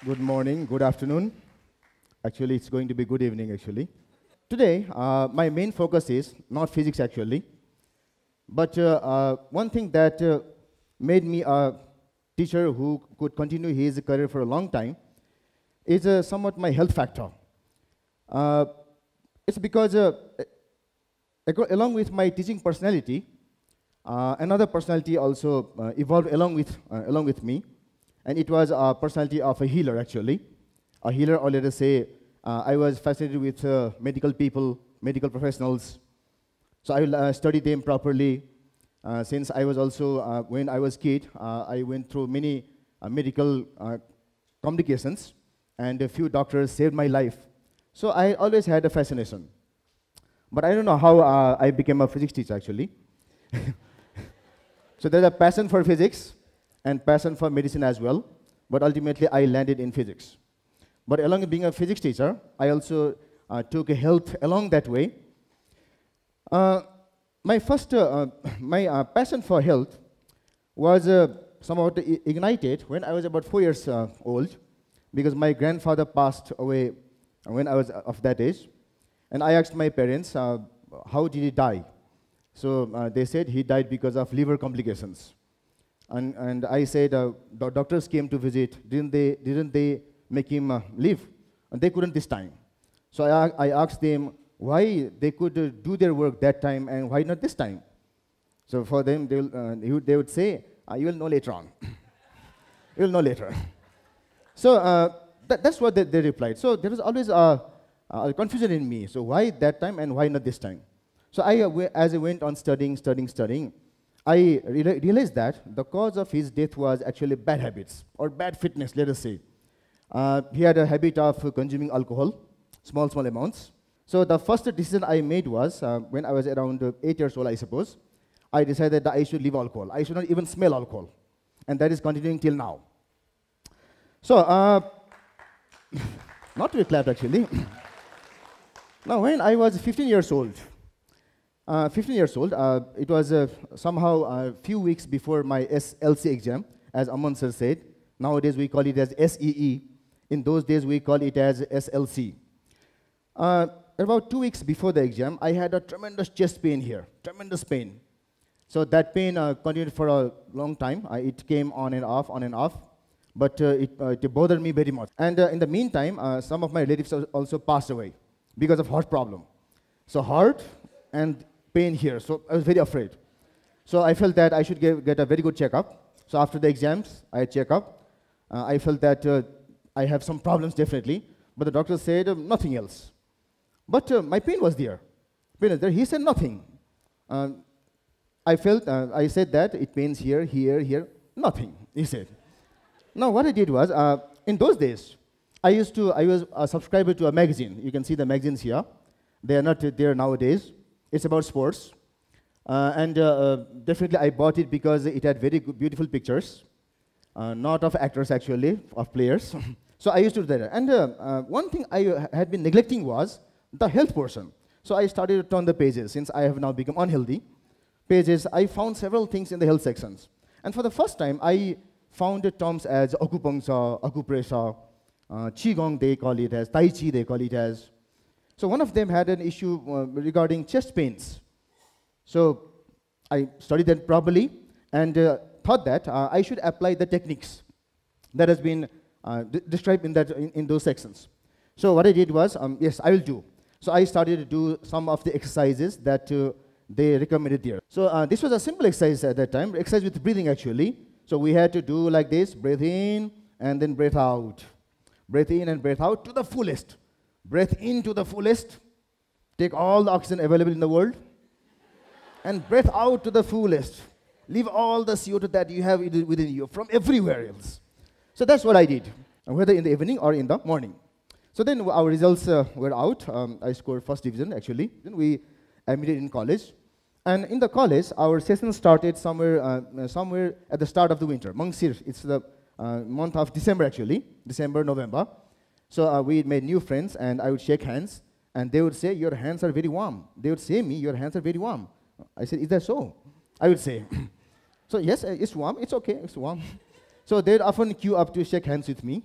Good morning, good afternoon. Actually, it's going to be good evening, actually. Today, my main focus is not physics, actually. But one thing that made me a teacher who could continue his career for a long time is somewhat my health factor. It's because along with my teaching personality, another personality also evolved along with me, and it was a personality of a healer, actually. A healer, or let us say, I was fascinated with medical people, medical professionals. So I will study them properly. Since I was also, when I was a kid, I went through many medical complications, and a few doctors saved my life. So I always had a fascination. But I don't know how I became a physics teacher, actually. So there's a passion for physics and passion for medicine as well. But ultimately, I landed in physics. But along with being a physics teacher, I also took health along that way. My passion for health was somewhat ignited when I was about 4 years old, because my grandfather passed away when I was of that age. And I asked my parents, how did he die? So they said he died because of liver complications. And I said, the doctors came to visit. Didn't they make him live? And they couldn't this time. So I asked them why they could do their work that time and why not this time. So for them, they would say, you will know later on. You will know later. So that's what they replied. So there was always a confusion in me. So why that time and why not this time? So as I went on studying, I realized that the cause of his death was actually bad habits, or bad fitness, let us say. He had a habit of consuming alcohol, small amounts. So the first decision I made was, when I was around 8 years old, I suppose, I decided that I should leave alcohol. I should not even smell alcohol. And that is continuing till now. So, not to be clapped, actually. Now, when I was 15 years old, it was somehow a few weeks before my SLC exam, as Aman sir said. Nowadays, we call it as SEE. In those days, we call it as SLC. About 2 weeks before the exam, I had a tremendous chest pain here, tremendous pain. So that pain continued for a long time. It came on and off, but it bothered me very much. And in the meantime, some of my relatives also passed away because of heart problem. So heart and pain here, so I was very afraid. So I felt that I should get a very good checkup. So after the exams, I had checkup. I felt that I have some problems, definitely, but the doctor said nothing else. But my pain was there. He said nothing. I said that it pains here, nothing, he said. Now what I did was, in those days, I was a subscriber to a magazine. You can see the magazines here. They are not there nowadays. It's about sports. And definitely I bought it because it had very good, beautiful pictures. Not of actors, actually, of players. So I used to do that. And one thing I had been neglecting was the health portion. So I started to turn the pages. Since I have now become unhealthy, pages, I found several things in the health sections. And for the first time, I found terms as acupuncture, acupressure, qigong they call it as, tai chi they call it as. So one of them had an issue regarding chest pains. So I studied that properly and thought that I should apply the techniques that has been described in those sections. So what I did was, yes, I will do. So I started to do some of the exercises that they recommended there. So this was a simple exercise at that time, exercise with breathing, actually. So we had to do like this, breathe in and then breathe out. Breathe in and breathe out to the fullest. Breathe in to the fullest. Take all the oxygen available in the world. And breathe out to the fullest. Leave all the CO2 that you have within you from everywhere else. So that's what I did, whether in the evening or in the morning. So then our results were out. I scored first division, actually. Then we admitted in college. And in the college, our session started somewhere at the start of the winter. Mangsir, it's the month of December, actually. December, November. So we made new friends, and I would shake hands. And they would say, your hands are very warm. They would say me, your hands are very warm. I said, is that so? I would say. So yes, it's warm. It's okay. It's warm. So they'd often queue up to shake hands with me.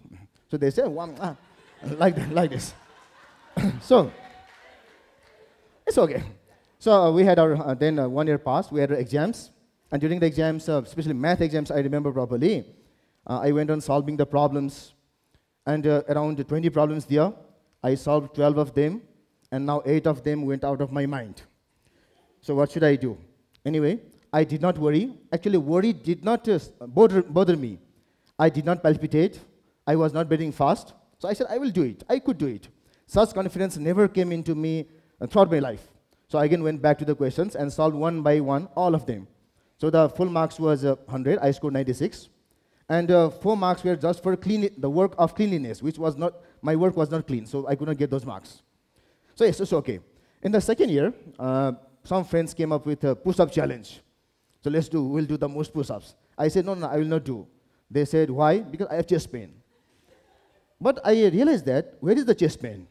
So they say, like that, like this. So it's okay. So we had our, then 1 year passed, we had our exams. And during the exams, especially math exams, I remember properly, I went on solving the problems. And around 20 problems there, I solved 12 of them. And now 8 of them went out of my mind. So what should I do? Anyway, I did not worry. Actually, worry did not bother me. I did not palpitate. I was not breathing fast. So I said, I will do it. I could do it. Such confidence never came into me throughout my life. So I again went back to the questions and solved one by one, all of them. So the full marks was 100. I scored 96. And 4 marks were just for the work of cleanliness, which was not, my work was not clean. So I could not get those marks. So yes, it's okay. In the second year, some friends came up with a push-up challenge. So we'll do the most push-ups. I said, no, I will not do. They said, why? Because I have chest pain. But I realized that, where is the chest pain?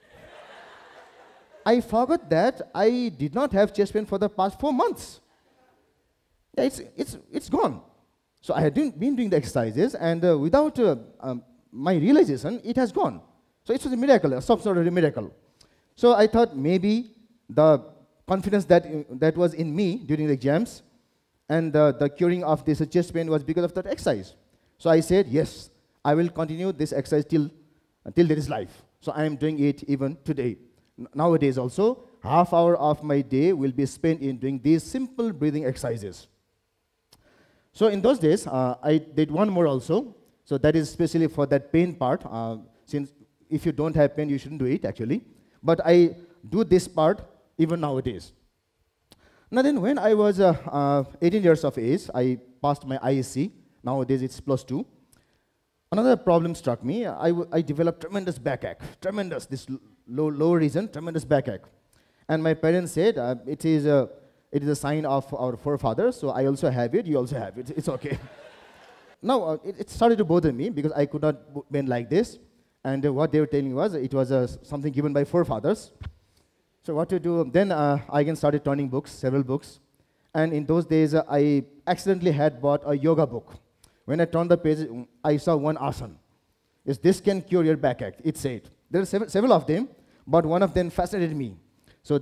I forgot that I did not have chest pain for the past 4 months. Yeah, it's gone. So I had been doing the exercises, and without my realization, it has gone. So it was a miracle, some sort of a miracle. So I thought maybe the confidence that was in me during the exams and the curing of this chest pain was because of that exercise. So I said, yes, I will continue this exercise till there is life. So I am doing it even today. Nowadays also, half hour of my day will be spent in doing these simple breathing exercises. So in those days, I did one more also. So that is especially for that pain part. Since if you don't have pain, you shouldn't do it actually. But I do this part even nowadays. Now then, when I was 18 years of age, I passed my ISC. Nowadays it's +2. Another problem struck me. I developed tremendous backache. Tremendous, this lower region, tremendous backache. And my parents said, it is a sign of our forefathers, so I also have it, you also have it, it's okay. Now, it started to bother me because I could not bend like this. And what they were telling was, it was something given by forefathers. So what to do? Then I again started turning books, several books. And in those days, I accidentally had bought a yoga book. When I turned the page, I saw one asana. Is this can cure your backache, it said. There are several of them, but one of them fascinated me. So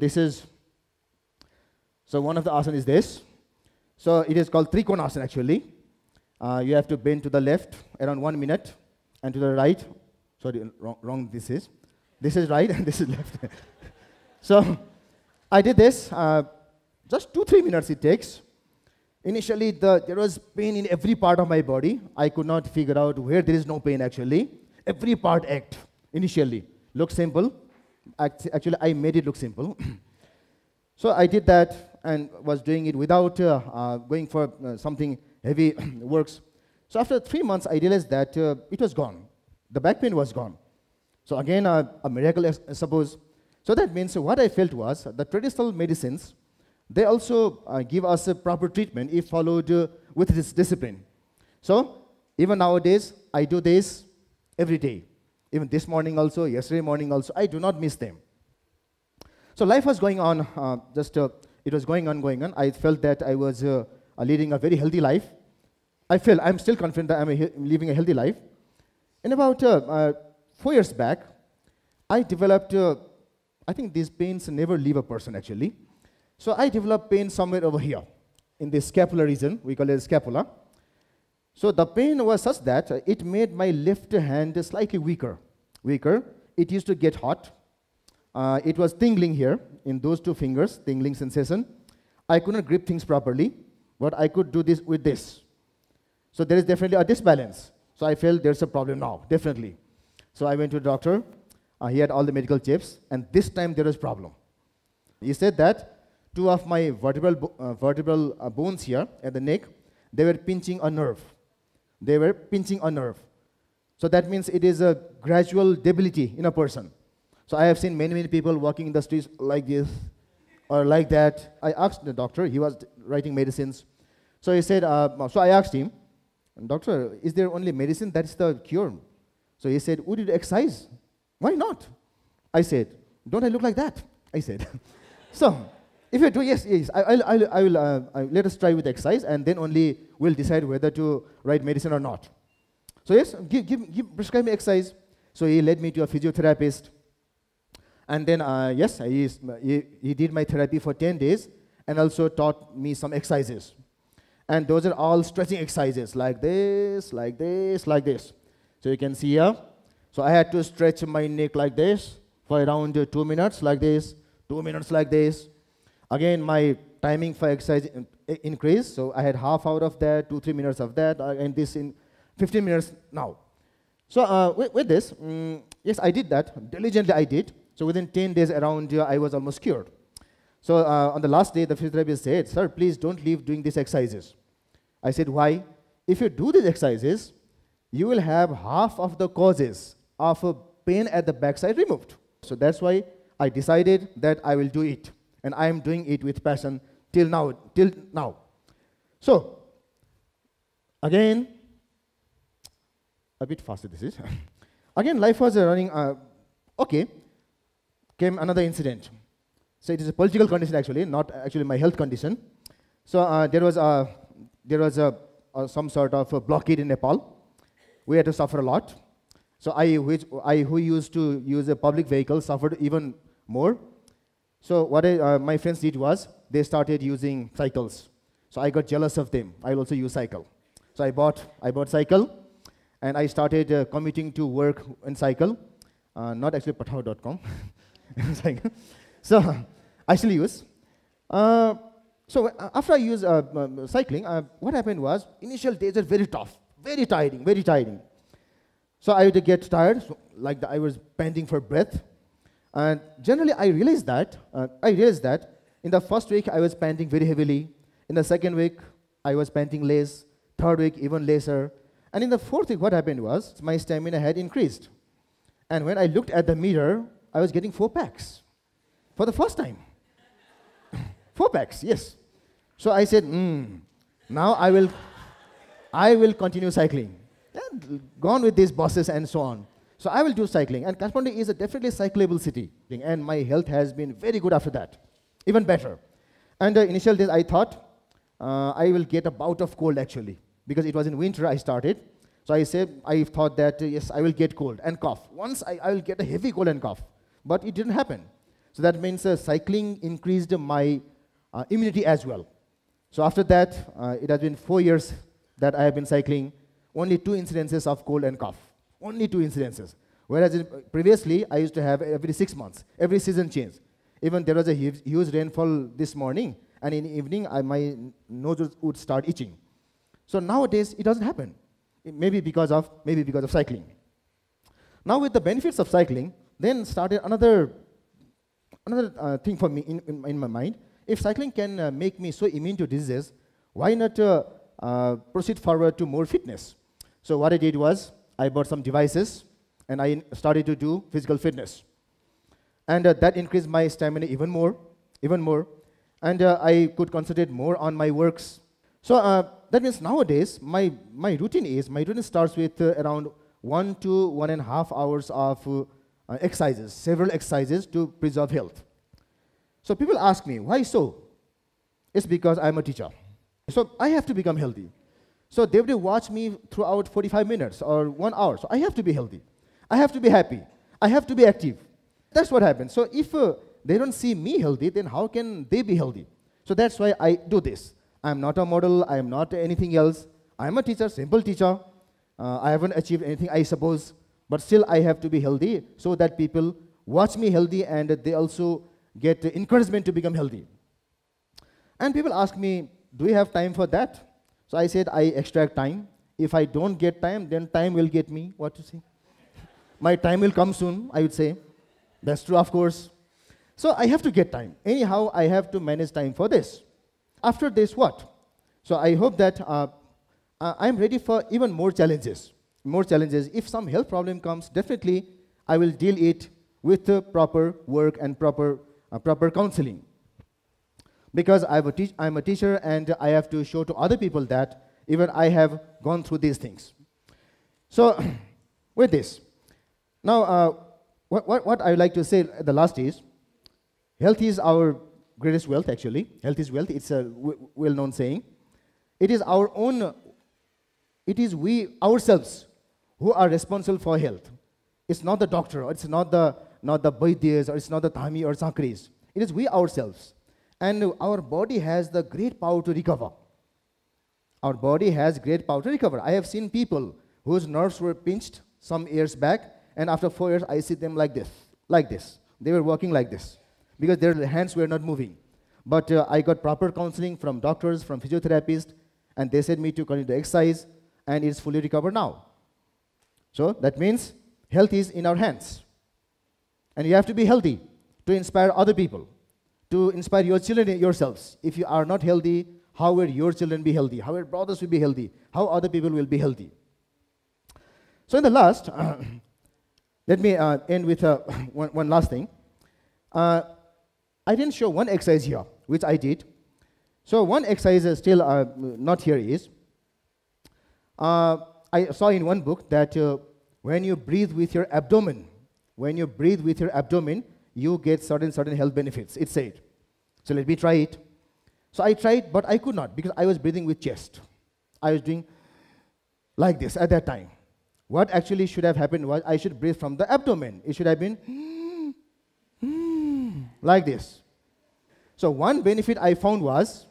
one of the asana is this. So it is called Trikonasana actually. You have to bend to the left around 1 minute, and to the right. Sorry, wrong this is. This is right and this is left. So I did this. Just 2-3 minutes it takes. Initially, there was pain in every part of my body. I could not figure out where there is no pain actually. Every part ached initially. Looked simple. Actually, I made it look simple. So I did that and was doing it without going for something heavy works. So after 3 months, I realized that it was gone. The back pain was gone. So again, a miracle, I suppose. So that means what I felt was the traditional medicines, they also give us a proper treatment if followed with this discipline. So even nowadays, I do this every day. Even this morning also, yesterday morning also, I do not miss them. So life was going on, it was going on. I felt that I was leading a very healthy life. I'm still confident that I'm living a healthy life. And about 4 years back, I developed, I think these pains never leave a person actually. So I developed pain somewhere over here, in the scapular region, we call it scapula. So the pain was such that it made my left hand slightly weaker. It used to get hot. It was tingling here, in those 2 fingers, tingling sensation. I could not grip things properly, but I could do this with this. So there is definitely a disbalance. So I felt there's a problem now, definitely. So I went to the doctor. He had all the medical checks, and this time there was a problem. He said that 2 of my vertebral bones here at the neck, they were pinching a nerve. So that means it is a gradual debility in a person. So I have seen many people walking in the streets like this or like that. I asked the doctor, he was writing medicines. So he said, so I asked him, doctor, is there only medicine that's the cure? So he said, would you exercise? Why not? I said, don't I look like that? I said. So if you do, yes, I will let us try with exercise, and then only we'll decide whether to write medicine or not. So yes, prescribe me exercise. So he led me to a physiotherapist. And then, yes, he did my therapy for 10 days and also taught me some exercises. And those are all stretching exercises, like this, like this, like this. So you can see here. So I had to stretch my neck like this for around 2 minutes, like this, 2 minutes like this. Again, my timing for exercise increased. So I had half hour of that, 2-3 minutes of that, and this in 15 minutes now. So with this, yes, I did that. Diligently I did. So within 10 days around, I was almost cured. So on the last day, the physiotherapist said, "Sir, please don't leave doing these exercises." I said, "Why?" "If you do these exercises, you will have half of the causes of pain at the backside removed." So that's why I decided that I will do it. And I am doing it with passion till now. So, again, a bit faster this is. Again, life was running, okay. Came another incident. So it is a political condition actually, not actually my health condition. So there was some sort of a blockade in Nepal. We had to suffer a lot. So I who used to use a public vehicle suffered even more. So what my friends did was they started using cycles. So I got jealous of them. I also use cycle. So I bought cycle, and I started commuting to work in cycle. Not actually patao.com. So I still use. So after I use cycling, what happened was initial days are very tough, very tiring. So I would get tired, so like I was panting for breath. And generally, I realized that in the first week I was panting very heavily. In the second week, I was panting less. Third week, even lesser. And in the fourth week, what happened was my stamina had increased. And when I looked at the mirror, I was getting 4 packs for the first time. 4 packs, yes. So I said, now I will continue cycling. And gone with these buses and so on. So I will do cycling. And Kathmandu is a definitely cyclable city. And my health has been very good after that, even better. And the initial days I thought I will get a bout of cold actually, because it was in winter I started. So I thought that yes, I will get cold and cough. Once I will get a heavy cold and cough. But it didn't happen. So that means cycling increased my immunity as well. So after that, it has been 4 years that I have been cycling. Only 2 incidences of cold and cough. Only 2 incidences. Whereas previously, I used to have every 6 months, every season change. Even there was a huge rainfall this morning, and in the evening, my nose would start itching. So nowadays, it doesn't happen. Maybe because of cycling. Now with the benefits of cycling, then started another thing for me in my mind. If cycling can make me so immune to diseases, why not proceed forward to more fitness? So what I did was, I bought some devices, and I started to do physical fitness. And that increased my stamina even more. And I could concentrate more on my works. So that means nowadays, my routine starts with around 1 to 1.5 hours of exercises, several exercises to preserve health. So people ask me, why so? It's because I'm a teacher. So I have to become healthy. So they will watch me throughout 45 minutes or 1 hour. So I have to be healthy. I have to be happy. I have to be active. That's what happens. So if they don't see me healthy, then how can they be healthy? So that's why I do this. I'm not a model. I am not anything else. I'm a teacher, simple teacher. I haven't achieved anything, I suppose. But still, I have to be healthy so that people watch me healthy and they also get encouragement to become healthy. And people ask me, do you have time for that? So I said, I extract time. If I don't get time, then time will get me. What to say? My time will come soon, I would say. That's true, of course. So I have to get time. Anyhow, I have to manage time for this. After this, what? So I hope that I'm ready for even more challenges. If some health problem comes, definitely I will deal it with proper work and proper counseling. Because I'm a teacher, and I have to show to other people that even I have gone through these things. So with this, now what I would like to say at the last is, health is our greatest wealth actually. Health is wealth, it's a well-known saying. It is our own, it is we ourselves who are responsible for health. It's not the doctor, or it's not the Vaidyas, or it's not the Thami or Sakris. It is we ourselves. And our body has the great power to recover. Our body has great power to recover. I have seen people whose nerves were pinched some years back, and after 4 years, I see them like this, like this. They were walking like this, because their hands were not moving. But I got proper counseling from doctors, from physiotherapists, and they said me to continue to exercise, and it's fully recovered now. So that means health is in our hands. And you have to be healthy to inspire other people, to inspire your children yourselves. If you are not healthy, how will your children be healthy? How will brothers will be healthy? How other people will be healthy? So in the last, let me end with one last thing. I didn't show one exercise here, which I did. So one exercise is still not here is, I saw in one book that when you breathe with your abdomen, you get certain health benefits, it said. So let me try it. So I tried, but I could not, because I was breathing with chest. I was doing like this at that time. What actually should have happened was I should breathe from the abdomen. It should have been like this. So one benefit I found was,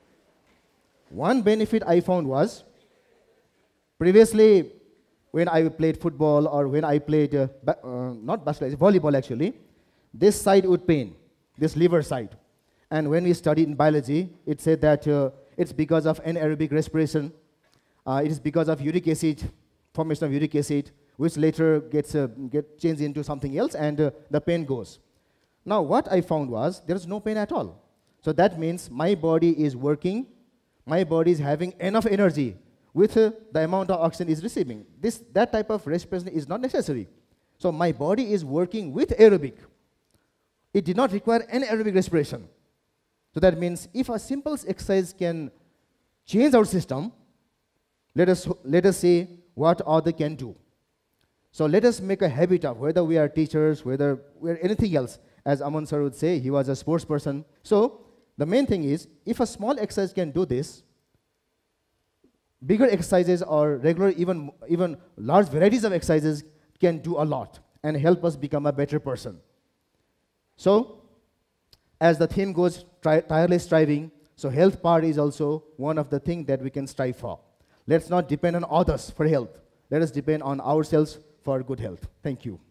previously when I played football, or when I played, not basketball, volleyball actually, this side would pain, this liver side. And when we studied in biology, it said that it's because of anaerobic respiration. It is because of uric acid, formation of uric acid, which later gets changed into something else, and the pain goes. Now, what I found was there is no pain at all. So that means my body is working, my body is having enough energy with the amount of oxygen is receiving. That type of respiration is not necessary. So my body is working with aerobic. It did not require anaerobic respiration. So that means if a simple exercise can change our system, let us see what other can do. So let us make a habit of, whether we are teachers, whether we are anything else. As Aman sir would say, he was a sports person. So the main thing is, if a small exercise can do this, bigger exercises or regular, even large varieties of exercises can do a lot and help us become a better person. So, as the theme goes, tireless striving, so health part is also one of the things that we can strive for. Let's not depend on others for health. Let us depend on ourselves for good health. Thank you.